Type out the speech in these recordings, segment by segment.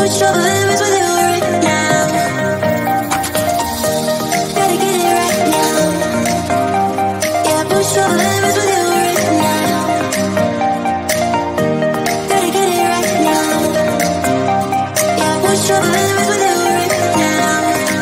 push your limits with you right now. Gotta get it right now. Yeah, push your limits with you right now. Gotta get it right now. Yeah, push your limits with you right now.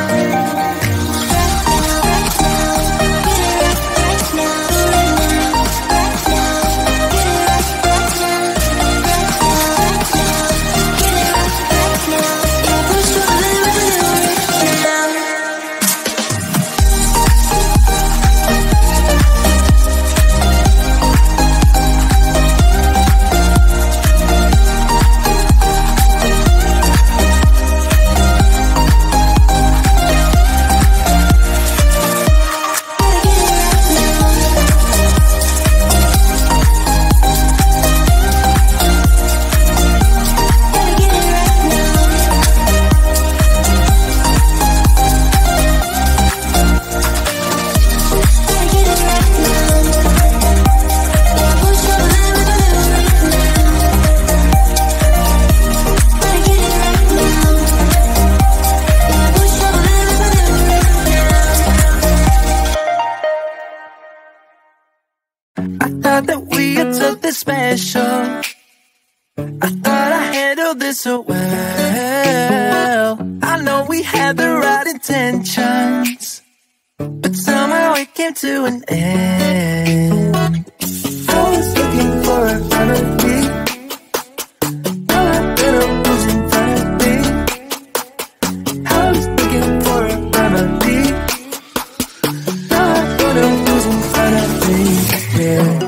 Special. I thought I handled this so well. I know we had the right intentions, but somehow it came to an end. I was looking for a remedy. Now I've been a losing remedy. I was looking for a remedy. Now I've been a losing remedy. Yeah.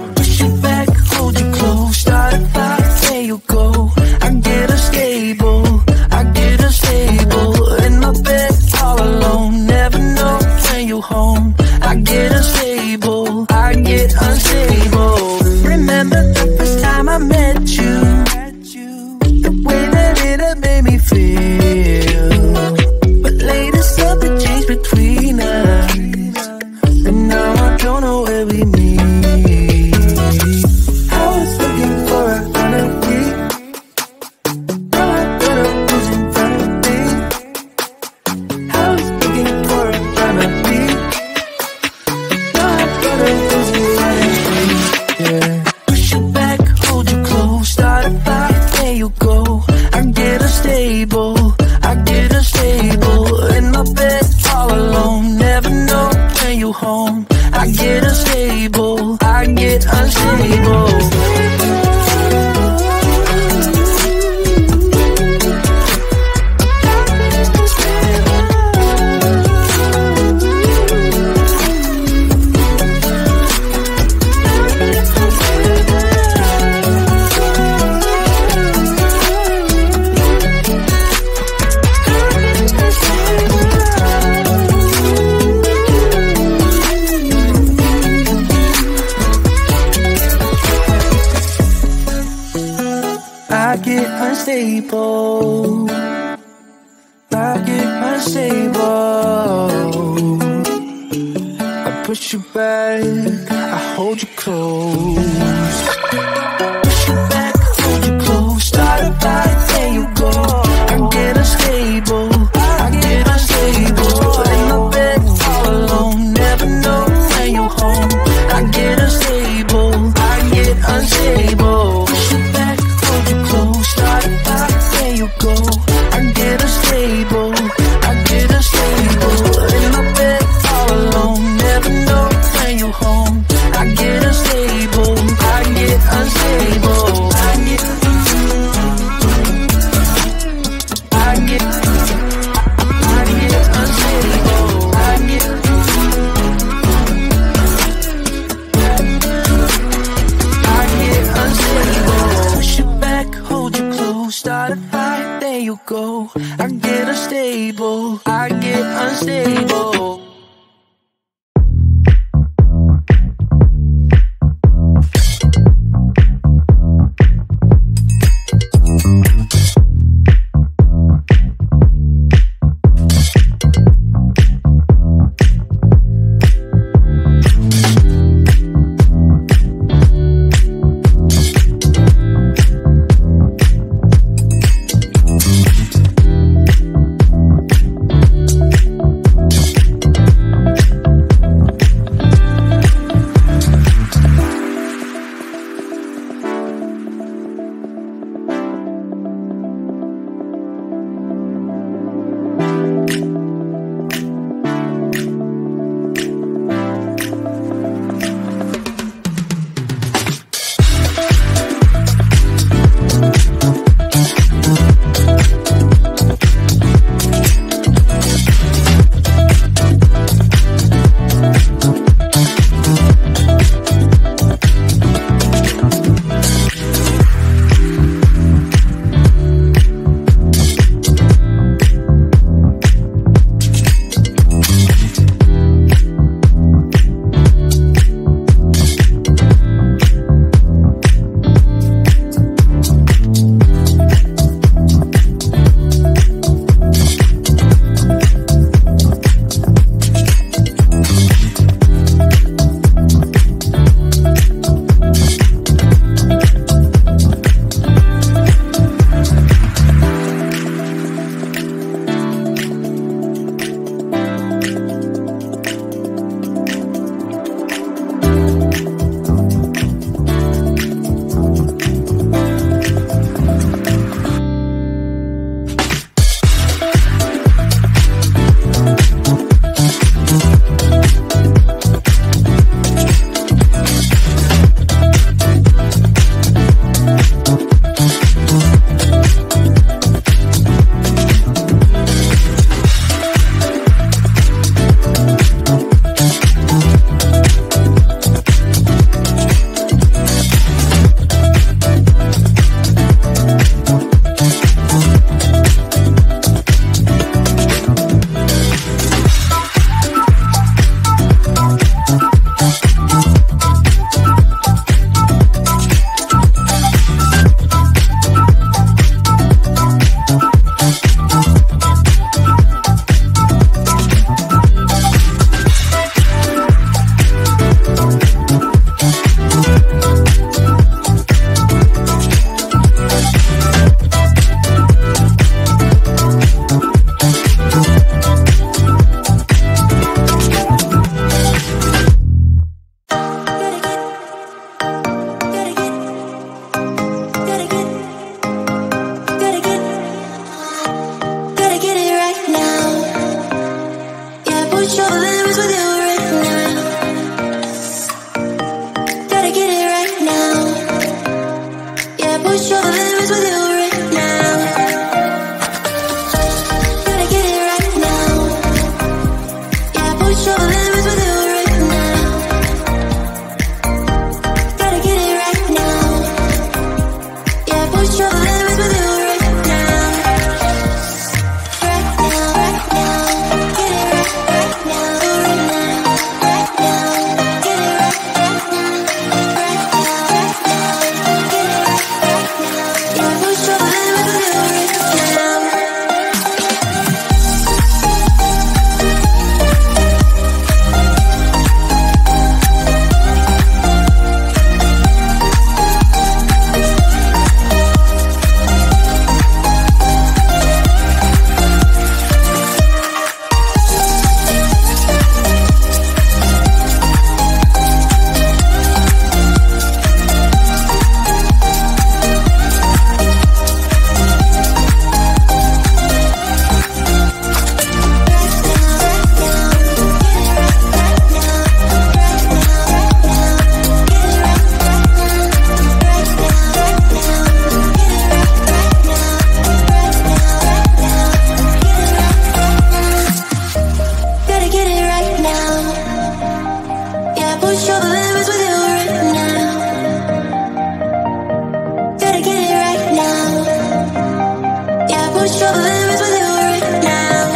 push your limits with you right now.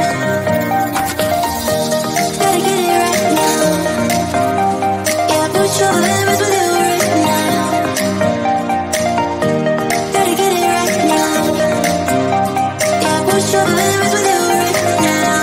Gotta get it right now. Yeah, push your limits with you right now. Gotta get it right now. Yeah, push your limits with you right now.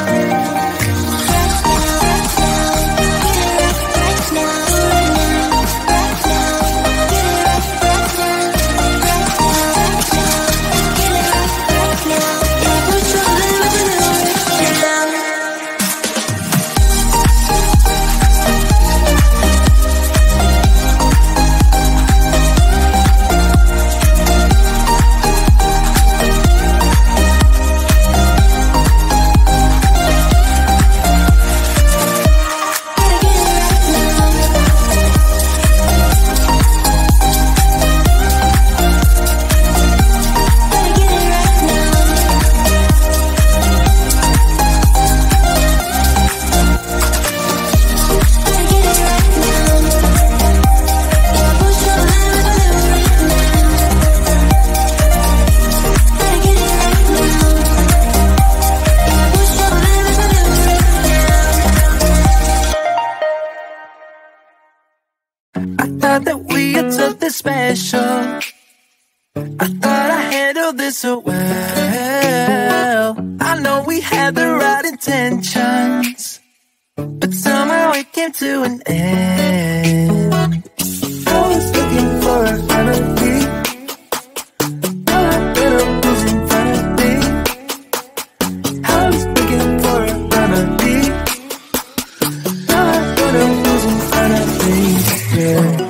Special. I thought I handled this so well. I know we had the right intentions, but somehow it came to an end. I was looking for a remedy. Now I better who's in front of me. I was looking for a remedy. Now I better who's in front of me. Yeah.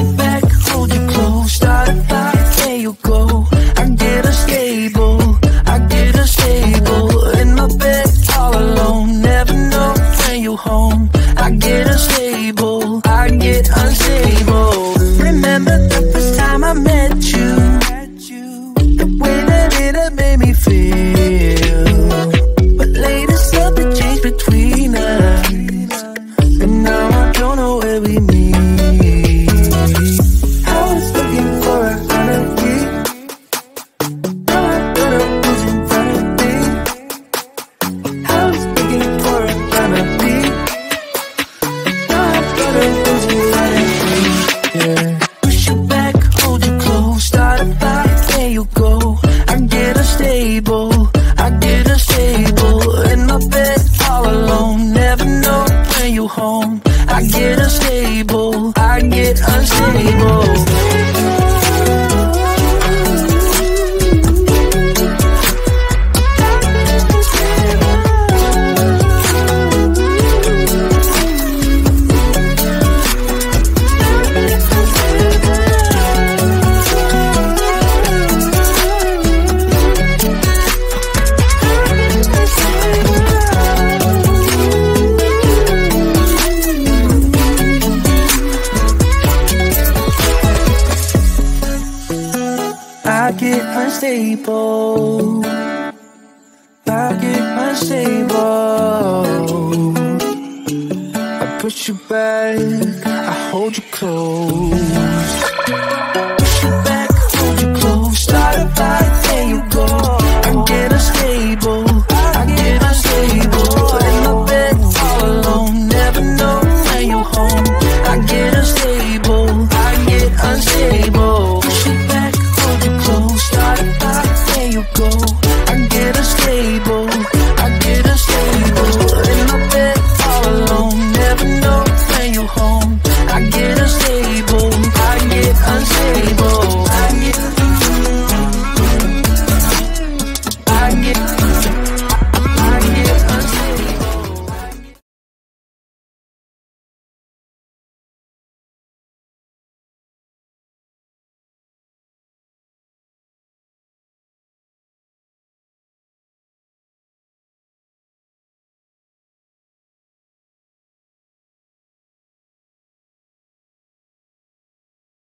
unstable. I get unstable. I push you back, I hold you close. Push you back, hold you close. Start a fight, there you go. I get unstable, I get unstable. In my bed, all alone, never know when you're home. I get unstable, I get unstable. Push you back, hold you close. Start a fight, there you go.